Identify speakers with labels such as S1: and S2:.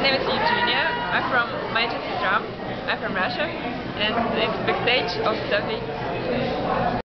S1: name is Eugenia. I'm from I'm from Russia, and it's Backstage of Sophie.